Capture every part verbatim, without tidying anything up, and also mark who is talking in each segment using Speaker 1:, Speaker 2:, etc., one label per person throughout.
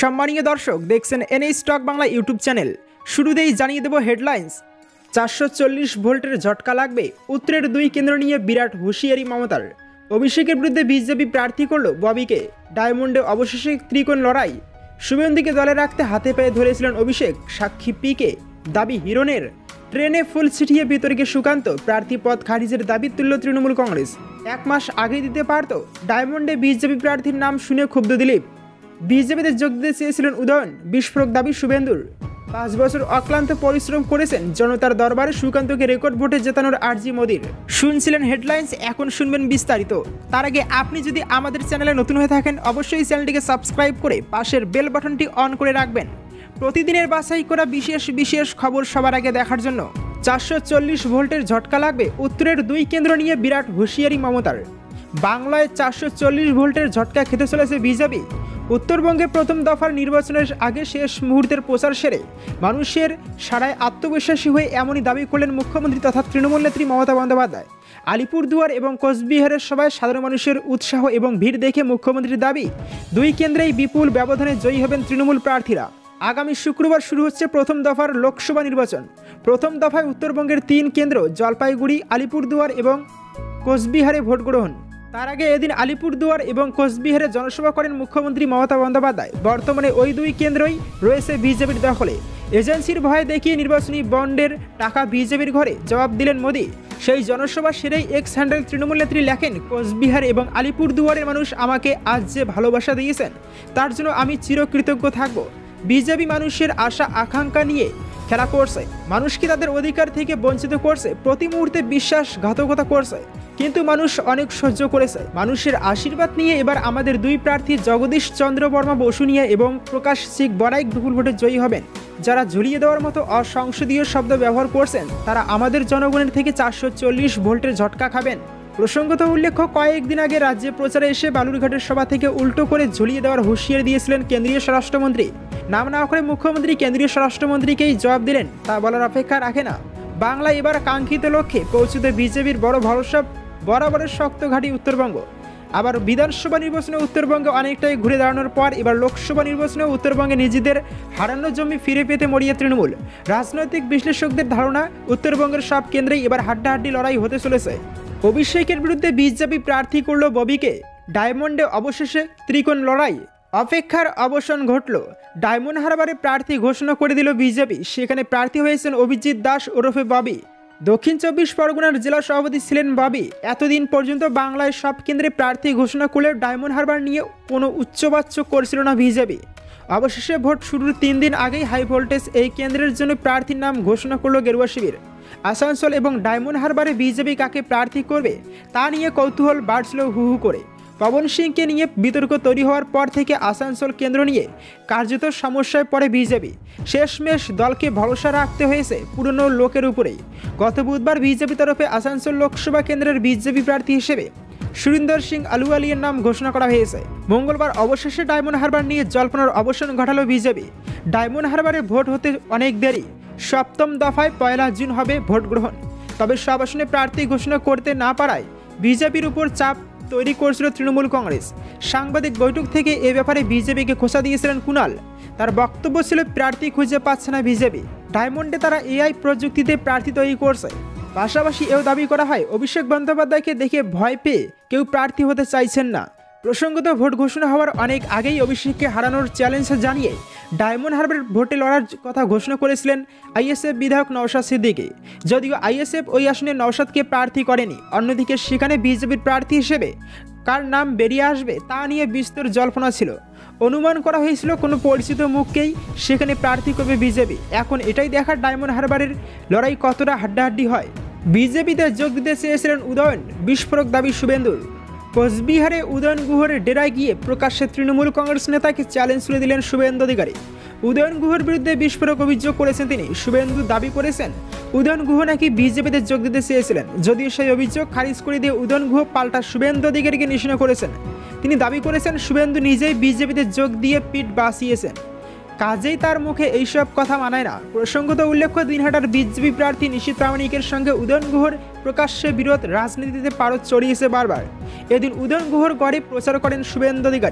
Speaker 1: সম্মানীয় দর্শক, দেখছেন N A stock Bangla YouTube channel. শুরুতেই জানিয়ে দেব হেডলাইন্স। চারশো চল্লিশ ভোল্টের ঝটকা লাগবে, উত্তরের দুই কেন্দ্র নিয়ে বিরাট হুঁশিয়ারি মমতার। অভিষেকের বিরুদ্ধে বিজেপি প্রার্থী করল ববিকে। ডায়মন্ডে অবশেষে ত্রিকোণ লড়াই। শুভেন্দুকে দলে রাখতে হাতে পায়ে ধরেছিলেন অভিষেক, সাক্ষী পিকে। দাবি হিরণের। ট্রেনে ফুল ছিটিয়ে বিতর্কে সুকান্ত, প্রার্থী পদ খারিজের দাবি তুলল তৃণমূল কংগ্রেস। এক মাস আগে দিতে পারত। ডায়মন্ডে বিজেপি প্রার্থীর নাম শুনে ক্ষুব্ধ দিলীপ। বিজেপিতে যোগ দিতে চেয়েছিলেন উদয়ন, বিস্ফোরক দাবি শুভেন্দুর। পাঁচ বছর অক্লান্ত পরিশ্রম করেছেন, জনতার দরবারে সুকান্তকে রেকর্ড ভোটে জেতানোর আর্জি মোদির। শুনছিলেন হেডলাইন্স, এখন শুনবেন বিস্তারিত। তার আগে আপনি যদি আমাদের চ্যানেলে নতুন হয়ে থাকেন, অবশ্যই চ্যানেলটিকে সাবস্ক্রাইব করে পাশের বেল বাটনটি অন করে রাখবেন প্রতিদিনের বাছাই করা বিশেষ বিশেষ খবর সবার আগে দেখার জন্য। চারশো চল্লিশ ভোল্টের ঝটকা লাগবে, উত্তরের দুই কেন্দ্র নিয়ে বিরাট হুঁশিয়ারি মমতার। বাংলায় চারশো চল্লিশ ভোল্টের ঝটকা খেতে চলেছে বিজেপি। উত্তরবঙ্গে প্রথম দফার নির্বাচনের আগে শেষ মুহূর্তের প্রচার সেরে মানুষের সারায় আত্মবিশ্বাসী হয়ে এমনই দাবি করলেন মুখ্যমন্ত্রী তথা তৃণমূল নেত্রী মমতা বন্দ্যোপাধ্যায়। আলিপুরদুয়ার এবং কোচবিহারের সভায় সাধারণ মানুষের উৎসাহ এবং ভিড় দেখে মুখ্যমন্ত্রীর দাবি, দুই কেন্দ্রেই বিপুল ব্যবধানে জয়ী হবেন তৃণমূল প্রার্থীরা। আগামী শুক্রবার শুরু হচ্ছে প্রথম দফার লোকসভা নির্বাচন। প্রথম দফায় উত্তরবঙ্গের তিন কেন্দ্র জলপাইগুড়ি, আলিপুরদুয়ার এবং কোচবিহারে ভোট গ্রহণ। তার আগে এদিন আলিপুরদুয়ার এবং কোচবিহারে জনসভা করেন মুখ্যমন্ত্রী মমতা বন্দ্যোপাধ্যায়। বর্তমানে ওই দুই কেন্দ্রই রয়েছে বিজেপির দখলে। এজেন্সির ভয় দেখিয়ে নির্বাচনী বন্ডের টাকা বিজেপির ঘরে, জবাব দিলেন মোদি। সেই জনসভা সেরেই এক্স হ্যান্ডেল তৃণমূল নেত্রী লেখেন, কোচবিহার এবং আলিপুরদুয়ারের মানুষ আমাকে আজ যে ভালোবাসা দিয়েছেন তার জন্য আমি চিরকৃতজ্ঞ থাকব। বিজেপি মানুষের আশা আকাঙ্ক্ষা নিয়ে খেলা করছে, মানুষকে তাদের অধিকার থেকে বঞ্চিত করছে, প্রতি মুহূর্তে বিশ্বাসঘাতকতা করছে, কিন্তু মানুষ অনেক সহ্য করেছে। মানুষের আশীর্বাদ নিয়ে এবার আমাদের দুই প্রার্থী জগদীশ চন্দ্র বর্মা বসুনিয়া এবং প্রকাশ সিং বড়াইক বিপুল ভোটে জয়ী হবেন। যারা ঝুলিয়ে দেওয়ার মতো অসংসদীয় শব্দ ব্যবহার করছেন তারা আমাদের জনগণের থেকে চারশো চল্লিশ ভোল্টের ঝটকা খাবেন। প্রসঙ্গত উল্লেখ্য, কয়েকদিন আগে রাজ্যে প্রচারে এসে বালুরঘাটের সভা থেকে উল্টো করে ঝুলিয়ে দেওয়ার হুঁশিয়ারি দিয়েছিলেন কেন্দ্রীয় স্বরাষ্ট্রমন্ত্রী। নাম না করে মুখ্যমন্ত্রী কেন্দ্রীয় স্বরাষ্ট্রমন্ত্রীকেই জবাব দিলেন, তা বলার অপেক্ষা রাখে না। বাংলায় এবার কাঙ্ক্ষিত লক্ষ্যে পৌঁছতে বিজেপির বড় ভরসা বরাবরের শক্ত ঘাঁটি উত্তরবঙ্গ। আবার বিধানসভা নির্বাচনে উত্তরবঙ্গে অনেকটাই ঘুরে দাঁড়ানোর পর এবার লোকসভা নির্বাচনেও উত্তরবঙ্গে নিজেদের হারানো জমি ফিরে পেতে মরিয়া তৃণমূল। রাজনৈতিক বিশ্লেষকদের ধারণা, উত্তরবঙ্গের সব কেন্দ্রেই এবার হাড্ডাহাড্ডি লড়াই হতে চলেছে। অভিষেকের বিরুদ্ধে বিজেপি প্রার্থী করল ববিকে। ডায়মন্ডে অবশেষে ত্রিকোণ লড়াই। অপেক্ষার অবসান ঘটল। ডায়মন্ড হারবারে প্রার্থী ঘোষণা করে দিল বিজেপি। সেখানে প্রার্থী হয়েছেন অভিজিৎ দাস ওরফে ববি। দক্ষিণ চব্বিশ পরগনার জেলা সভাপতি ছিলেন ববি। এতদিন পর্যন্ত বাংলায় সব কেন্দ্রে প্রার্থী ঘোষণা করলেও ডায়মন্ড হারবার নিয়ে কোনো উচ্চবাচ্য করছিল না বিজেপি। অবশেষে ভোট শুরুর তিন দিন আগেই হাই ভোল্টেজ এই কেন্দ্রের জন্য প্রার্থীর নাম ঘোষণা করল গেরুয়া শিবির। আসানসোল এবং ডায়মন্ড হারবারে বিজেপি কাকে প্রার্থী করবে তা নিয়ে কৌতূহল বাড়ছিল হু হু করে। পবন সিংকে নিয়ে বিতর্ক তৈরি হওয়ার পর থেকে আসানসোল কেন্দ্র নিয়ে কার্যত সমস্যায় পড়ে বিজেপি। শেষমেশ দলকে ভরসা রাখতে হয়েছে পুরনো লোকের উপরেই। গত বুধবার বিজেপি তরফে আসানসোল লোকসভা কেন্দ্রের বিজেপি প্রার্থী হিসেবে সুরিন্দর সিং আলুওয়ালিয়ার নাম ঘোষণা করা হয়েছে। মঙ্গলবার অবশেষে ডায়মন্ড হারবার নিয়ে জল্পনার অবসান ঘটালো বিজেপি। ডায়মন্ড হারবারে ভোট হতে অনেক দেরি। সপ্তম দফায় পয়লা জুন হবে ভোট গ্রহণ। তবে সব আসনে প্রার্থী ঘোষণা করতে না পারায় বিজেপির উপর চাপ তৈরি করছিল তৃণমূল কংগ্রেস। সাংবাদিক বৈঠক থেকে এ ব্যাপারে বিজেপিকে খোঁচা দিয়েছিলেন কুণাল। তার বক্তব্য ছিল, প্রার্থী খুঁজে পাচ্ছে না বিজেপি। ডায়মন্ডে তারা এআই প্রযুক্তিতে প্রার্থী তৈরি করছে। পাশাপাশি এও দাবি করা হয়, অভিষেক বন্দ্যোপাধ্যায়কে দেখে ভয় পেয়ে কেউ প্রার্থী হতে চাইছেন না। প্রসঙ্গত ভোট ঘোষণা হওয়ার অনেক আগেই অভিষেককে হারানোর চ্যালেঞ্জ জানিয়ে ডায়মন্ড হারবার ভোটে লড়ার কথা ঘোষণা করেছিলেন আইএসএফ বিধায়ক নওশাদ সিদ্দিকী। যদিও আইএসএফ ওই আসনে নওশাদকে প্রার্থী করেনি। অন্যদিকে সেখানে বিজেপির প্রার্থী হিসেবে কার নাম বেরিয়ে আসবে তা নিয়ে বিস্তর জল্পনা ছিল। অনুমান করা হয়েছিল কোনো পরিচিত মুখকেই সেখানে প্রার্থী করবে বিজেপি। এখন এটাই দেখার ডায়মন্ড হারবারের লড়াই কতটা হাড্ডাহাড্ডি হয়। বিজেপিতে যোগ দিতে চেয়েছিলেন উদয়ন, বিস্ফোরক দাবি শুভেন্দুর। কোচবিহারে উদয়ন গুহর ডেরায় গিয়ে প্রকাশ্যে তৃণমূল কংগ্রেস নেতাকে চ্যালেঞ্জ তুলে দিলেন শুভেন্দু অধিকারী। উদয়ন গুহর বিরুদ্ধে বিস্ফোরক অভিযোগ করেছেন তিনি। শুভেন্দু দাবি করেছেন উদয়ন গুহ নাকি বিজেপিতে যোগ দিতে চেয়েছিলেন। যদিও সেই অভিযোগ খারিজ করে দিয়ে উদয়ন গুহ পাল্টা শুভেন্দু অধিকারীকে নিশানা করেছেন। তিনি দাবি করেছেন শুভেন্দু নিজেই বিজেপিতে যোগ দিয়ে পিঠ বাঁচিয়েছেন, কাজেই তার মুখে এইসব কথা মানায় না। প্রসঙ্গত উল্লেখ্য, দিনহাটার বিজেপি প্রার্থী নিশীথ প্রামাণিকের সঙ্গে উদয়ন গুহর প্রকাশ্যে বিরোধ রাজনীতিতে পারদ চড়িয়েছে বারবার। এদিন উদয়ন গুহর গড়ে প্রচার করেন শুভেন্দু অধিকারী।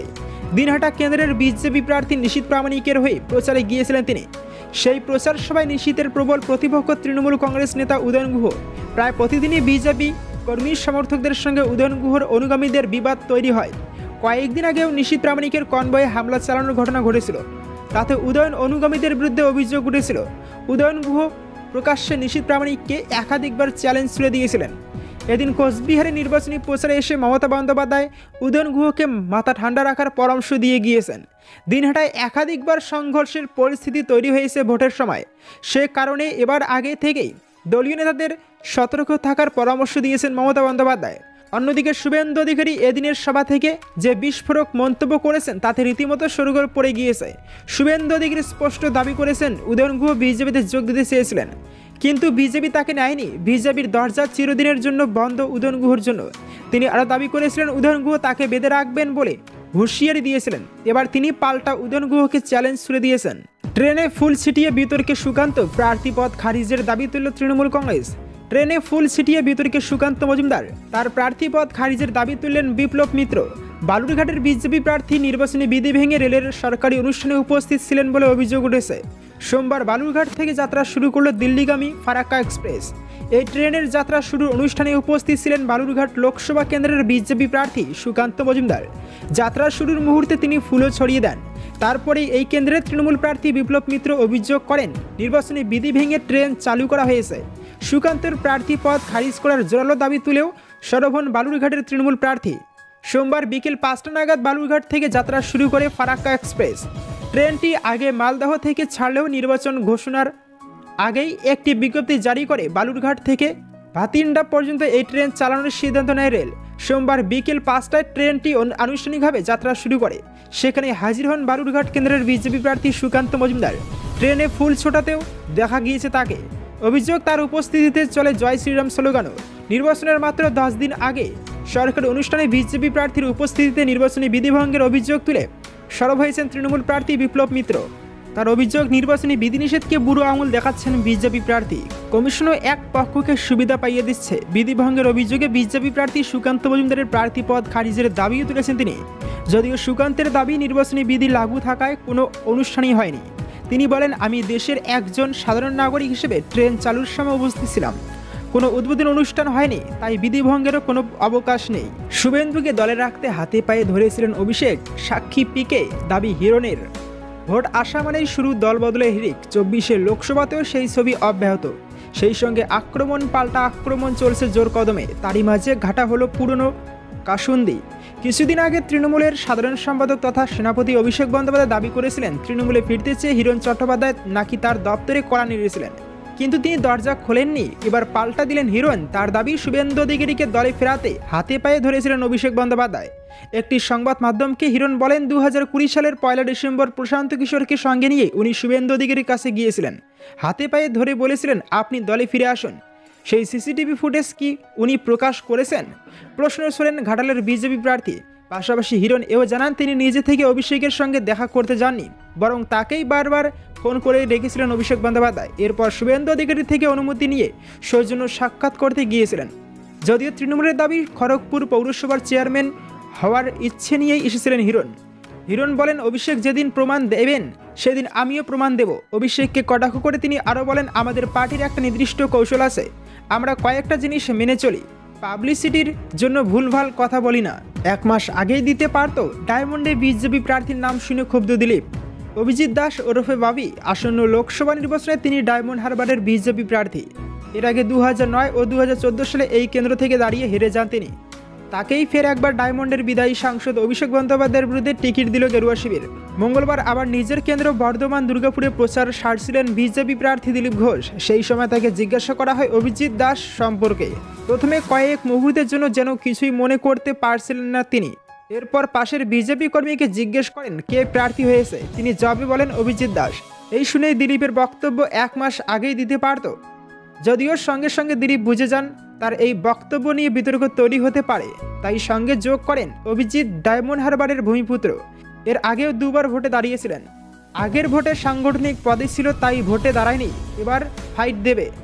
Speaker 1: দিনহাটা কেন্দ্রের বিজেপি প্রার্থী নিশীথ প্রামাণিকের হয়ে প্রচারে গিয়েছিলেন তিনি। সেই প্রচার সভায় নিশীথের প্রবল প্রতিপক্ষ তৃণমূল কংগ্রেস নেতা উদয়ন গুহ প্রায় প্রতিদিনই বিজেপি কর্মী সমর্থকদের সঙ্গে উদয়ন গুহর অনুগামীদের বিবাদ তৈরি হয়। কয়েকদিন আগেও নিশীথ প্রামাণিকের কনভয়ে হামলা চালানোর ঘটনা ঘটেছিল। তাতে উদয়ন অনুগামীদের বিরুদ্ধে অভিযোগ উঠেছিল। উদয়ন গুহ প্রকাশ্যে নিশীথ প্রামাণিককে একাধিকবার চ্যালেঞ্জ ছুড়ে দিয়েছিলেন। এদিন কোচবিহারে নির্বাচনী প্রচারে এসে মমতা বন্দ্যোপাধ্যায় উদয়ন গুহকে মাথা ঠান্ডা রাখার পরামর্শ দিয়ে গিয়েছেন। দিনহাটায় একাধিকবার সংঘর্ষের পরিস্থিতি তৈরি হয়েছে ভোটের সময়। সে কারণে এবার আগে থেকেই দলীয় নেতাদের সতর্ক থাকার পরামর্শ দিয়েছেন মমতা বন্দ্যোপাধ্যায়। অন্যদিকে শুভেন্দু অধিকারী এদিনের সভা থেকে যে বিস্ফোরক মন্তব্য করেছেন তাতে রীতিমতো সরগোল পড়ে গিয়েছে। শুভেন্দু অধিকারী স্পষ্ট দাবি করেছেন উদয়ন গুহ বিজেপিতে যোগ দিতে চেয়েছিলেন, কিন্তু বিজেপি তাকে নেয়নি। বিজেপির দরজা চিরদিনের জন্য বন্ধ উদয়ন গুহর জন্য। তিনি আরও দাবি করেছিলেন উদয়ন গুহ তাকে বেঁধে রাখবেন বলে হুঁশিয়ারি দিয়েছিলেন। এবার তিনি পাল্টা উদয়ন গুহকে চ্যালেঞ্জ ছুড়ে দিয়েছেন। ট্রেনে ফুল ছিটিয়ে বিতর্কে সুকান্ত প্রার্থী পদ খারিজের দাবি তুলল তৃণমূল কংগ্রেস। ট্রেনে ফুল ছিটিয়ে বিতর্কে সুকান্ত মজুমদার তার প্রার্থী পদ খারিজের দাবি তুললেন বিপ্লব মিত্র। বালুরঘাটের বিজেপি প্রার্থী নির্বাচনী বিধি ভেঙে রেলের সরকারি অনুষ্ঠানে উপস্থিত ছিলেন বলে অভিযোগ উঠেছে। সোমবার বালুরঘাট থেকে যাত্রা শুরু করল দিল্লিগামী ফারাক্কা এক্সপ্রেস। এই ট্রেনের যাত্রা শুরুর অনুষ্ঠানে উপস্থিত ছিলেন বালুরঘাট লোকসভা কেন্দ্রের বিজেপি প্রার্থী সুকান্ত মজুমদার। যাত্রা শুরুর মুহূর্তে তিনি ফুলও ছড়িয়ে দেন। তারপরেই এই কেন্দ্রের তৃণমূল প্রার্থী বিপ্লব মিত্র অভিযোগ করেন নির্বাচনী বিধি ভেঙে ট্রেন চালু করা হয়েছে। সুকান্তের প্রার্থী পদ খারিজ করার জোরালো দাবি তুলেও সরব হন বালুরঘাটের তৃণমূল প্রার্থী। সোমবার বিকেল পাঁচটা নাগাদ বালুরঘাট থেকে যাত্রা শুরু করে ফারাক্কা এক্সপ্রেস। ট্রেনটি আগে মালদহ থেকে ছাড়লেও নির্বাচন ঘোষণার আগেই একটি বিজ্ঞপ্তি জারি করে বালুরঘাট থেকে ভাতিন্ডা পর্যন্ত এই ট্রেন চালানোর সিদ্ধান্ত নেয় রেল। সোমবার বিকেল পাঁচটায় ট্রেনটি আনুষ্ঠানিকভাবে যাত্রা শুরু করে। সেখানে হাজির হন বালুরঘাট কেন্দ্রের বিজেপি প্রার্থী সুকান্ত মজুমদার। ট্রেনে ফুল ছোটাতেও দেখা গিয়েছে তাকে। অভিযোগ তার উপস্থিতিতে চলে জয় শ্রীরাম স্লোগানও। নির্বাচনের মাত্র দশ দিন আগে সরকারি অনুষ্ঠানে বিজেপি প্রার্থীর উপস্থিতিতে নির্বাচনী বিধিভঙ্গের অভিযোগ তুলে সরব হয়েছেন তৃণমূল প্রার্থী বিপ্লব মিত্র। তার অভিযোগ নির্বাচনী বিধিনিষেধকে বুড়ো আঙুল দেখাচ্ছেন বিজেপি প্রার্থী। কমিশনও এক পক্ষকে সুবিধা পাইয়ে দিচ্ছে। বিধিভঙ্গের অভিযোগে বিজেপি প্রার্থী সুকান্ত মজুমদারের প্রার্থী পদ খারিজের দাবিও তুলেছেন তিনি। যদিও সুকান্তের দাবি নির্বাচনী বিধি লাগু থাকায় কোনো অনুষ্ঠানই হয়নি। তিনি বলেন, আমি দেশের একজন সাধারণ নাগরিক হিসেবে ট্রেন চালুর সময় উপস্থিত ছিলাম। কোনো উদ্বোধন অনুষ্ঠান হয়নি, তাই বিধিভঙ্গেরও কোনো অবকাশ নেই। শুভেন্দুকে দলে রাখতে হাতে পায়ে ধরেছিলেন অভিষেক, সাক্ষী পিকে দাবি হিরণের। ভোট আসা মানেই শুরু দলবদলে হিরিক। চব্বিশে লোকসভাতেও সেই ছবি অব্যাহত। সেই সঙ্গে আক্রমণ পাল্টা আক্রমণ চলছে জোর কদমে। তারই মাঝে ঘাটা হলো পুরনো কাসুন্দি। কিছুদিন আগে তৃণমূলের সাধারণ সম্পাদক তথা সেনাপতি অভিষেক বন্দ্যোপাধ্যায় দাবি করেছিলেন তৃণমূলে ফিরতে চেয়ে হিরণ চট্টোপাধ্যায় নাকি তার দপ্তরে কড়া নেড়েছিলেন, কিন্তু তিনি দরজা খোলেননি। এবার পাল্টা দিলেন হিরণ। তার দাবি শুভেন্দু অধিকারীকে দলে ফেরাতে হাতে পায়ে ধরেছিলেন অভিষেক বন্দ্যোপাধ্যায়। একটি সংবাদ মাধ্যমকে হিরণ বলেন, দু হাজার কুড়ি সালের পয়লা ডিসেম্বর প্রশান্ত কিশোরকে সঙ্গে নিয়ে উনি শুভেন্দু অধিকারীর কাছে গিয়েছিলেন। হাতে পায়ে ধরে বলেছিলেন আপনি দলে ফিরে আসুন। সেই সিসিটিভি ফুটেজ কি উনি প্রকাশ করেছেন? প্রশ্ন ছড়েন ঘাটালের বিজেপি প্রার্থী। পাশাপাশি হিরণ এও জানান তিনি নিজে থেকে অভিষেকের সঙ্গে দেখা করতে যাননি, বরং তাকেই বারবার ফোন করে ডেকেছিলেন অভিষেক বন্দ্যোপাধ্যায়। এরপর শুভেন্দু অধিকারী থেকে অনুমতি নিয়ে সৌজন্য সাক্ষাৎ করতে গিয়েছিলেন। যদিও তৃণমূলের দাবি খড়গপুর পৌরসভার চেয়ারম্যান হওয়ার ইচ্ছে নিয়েই এসেছিলেন হিরণ। হিরণ বলেন, অভিষেক যেদিন প্রমাণ দেবেন সেদিন আমিও প্রমাণ দেব। অভিষেককে কটাক্ষ করে তিনি আরও বলেন, আমাদের পার্টির একটা নির্দিষ্ট কৌশল আছে, আমরা কয়েকটা জিনিস মেনে চলি। পাবলিসিটির জন্য ভুলভাল কথা বলি না। এক মাস আগেই দিতে পারত। ডায়মন্ডে বিজেপি প্রার্থীর নাম শুনে ক্ষুব্ধ দিলীপ। অভিজিৎ দাস ওরফে বাবি আসন্ন লোকসভা নির্বাচনে তিনি ডায়মন্ড হারবারের বিজেপি প্রার্থী। এর আগে দু হাজার নয় ও দু হাজার চোদ্দো সালে এই কেন্দ্র থেকে দাঁড়িয়ে হেরে যান তিনি। তাকেই ফের একবার ডায়মন্ডের বিদায়ী সাংসদ অভিষেক বন্দ্যোপাধ্যায়ের বিরুদ্ধে টিকিট দিল গেরুয়া শিবির। মঙ্গলবার আবার নিজের কেন্দ্র বর্ধমান দুর্গাপুরে প্রচার সারছিলেন বিজেপি প্রার্থী দিলীপ ঘোষ। সেই সময় তাকে জিজ্ঞাসা করা হয় অভিজিৎ দাস সম্পর্কে। প্রথমে কয়েক মুহূর্তের জন্য যেন কিছুই মনে করতে পারছিলেন না তিনি। এরপর পাশের বিজেপি কর্মীকে জিজ্ঞেস করেন কে প্রার্থী হয়েছে। তিনি জবাবে বলেন অভিজিৎ দাস। এই শুনেই দিলীপের বক্তব্য এক মাস আগেই দিতে পারত। যদিও সঙ্গে সঙ্গে দিলীপ বুঝে যান তার এই বক্তব্য নিয়ে বিতর্ক তৈরি হতে পারে, তাই সঙ্গে যোগ করেন অভিজিৎ ডায়মন্ড হারবারের ভূমিপুত্র। এর আগেও দুবার ভোটে দাঁড়িয়েছিলেন। আগের ভোটে সাংগঠনিক পদে ছিল, তাই ভোটে দাঁড়ায়নি, এবার ফাইট দেবে।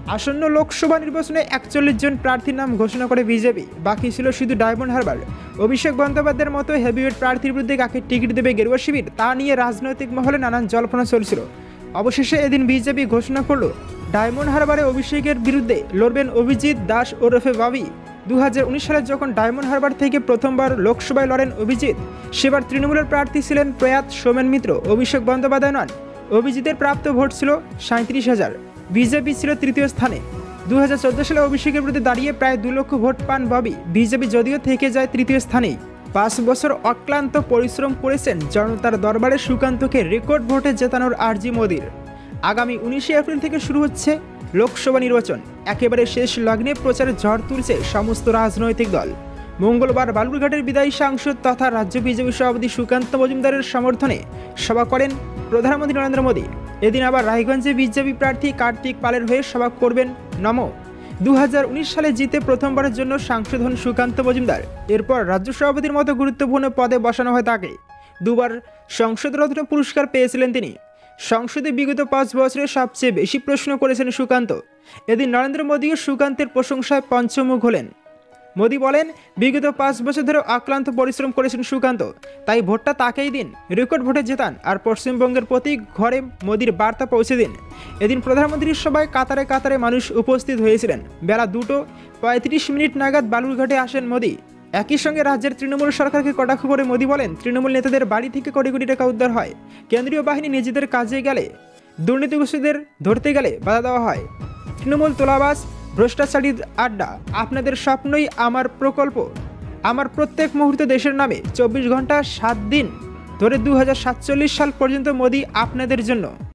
Speaker 1: আসন্ন লোকসভা নির্বাচনে একচল্লিশ জন প্রার্থীর নাম ঘোষণা করে বিজেপি। বাকি ছিল শুধু ডায়মন্ড হারবার। অভিষেক বন্দ্যোপাধ্যায়ের মতো হেভিওয়েট প্রার্থীর বিরুদ্ধে কাকে টিকিট দেবে গেরুয়া শিবির, তা নিয়ে রাজনৈতিক মহলে নানান জল্পনা চলছিল। অবশেষে এদিন বিজেপি ঘোষণা করল ডায়মন্ড হারবারে অভিষেকের বিরুদ্ধে লড়বেন অভিজিৎ দাস ওরফে বাবি। দু হাজার উনিশ সালে যখন ডায়মন্ড হারবার থেকে প্রথমবার লোকসভায় লড়েন অভিজিৎ, সেবার তৃণমূলের প্রার্থী ছিলেন প্রয়াত সোমেন মিত্র, অভিষেক বন্দ্যোপাধ্যায় নন। অভিজিতের প্রাপ্ত ভোট ছিল সাঁত্রিশ হাজার, বিজেপি ছিল তৃতীয় স্থানে। দু হাজার চোদ্দো সালে অভিষেকের বিরুদ্ধে দাঁড়িয়ে প্রায় দু লক্ষ ভোট পান ববি। বিজেপি যদিও থেকে যায় তৃতীয় স্থানেই। পাঁচ বছর অক্লান্ত পরিশ্রম করেছেন জনতার দরবারে সুকান্তকে রেকর্ড ভোটে জেতানোর আর্জি মোদির। আগামী উনিশে এপ্রিল থেকে শুরু হচ্ছে লোকসভা নির্বাচন। একেবারে শেষ লগ্নে প্রচারে ঝড় তুলছে সমস্ত রাজনৈতিক দল। মঙ্গলবার বালুরঘাটের বিদায়ী সাংসদ তথা রাজ্য বিজেপি সভাপতি সুকান্ত মজুমদারের সমর্থনে সভা করেন প্রধানমন্ত্রী নরেন্দ্র মোদী। এদিন আবার রায়গঞ্জে বিজেপি প্রার্থী কার্তিক পালের হয়ে সভা করবেন নমো। দু হাজার উনিশ সালে জিতে প্রথমবারের জন্য সাংসদ হন সুকান্ত মজুমদার। এরপর রাজ্য সভাপতির মতো গুরুত্বপূর্ণ পদে বসানো হয় তাকে। দুবার সংসদরত্ন পুরস্কার পেয়েছিলেন তিনি। সংসদে বিগত পাঁচ বছরে সবচেয়ে বেশি প্রশ্ন করেছেন সুকান্ত। এদিন নরেন্দ্র মোদীও সুকান্তের প্রশংসায় পঞ্চমুখ হলেন। মোদী বলেন, বিগত পাঁচ বছর ধরে অক্লান্ত পরিশ্রম করেছেন সুকান্ত, তাই ভোটটা তাকেই দিন, রেকর্ড ভোটে জেতান আর পশ্চিমবঙ্গের প্রতি ঘরে মোদীর বার্তা পৌঁছে দিন। এদিন প্রধানমন্ত্রীর সভায় কাতারে কাতারে মানুষ উপস্থিত হয়েছিলেন। বেলা দুটো পঁয়ত্রিশ মিনিট নাগাদ বালুরঘাটে আসেন মোদী। একই সঙ্গে রাজ্যের তৃণমূল সরকারকে কটাক্ষ করে মোদী বলেন, তৃণমূল নেতাদের বাড়ি থেকে কোটি কোটি টাকা উদ্ধার হয়, কেন্দ্রীয় বাহিনী নিজেদের কাজে গেলে দুর্নীতিগ্রস্তদের ধরতে গেলে বাধা দেওয়া হয়। তৃণমূল তোলাবাজ, ভ্রষ্টাচারীর আড্ডা, আপনাদের স্বপ্নই আমার প্রকল্প, আমার প্রত্যেক মুহূর্তে দেশের নামে, চব্বিশ ঘন্টা সাত দিন ধরে দু হাজার সাতচল্লিশ সাল পর্যন্ত মোদী আপনাদের জন্য।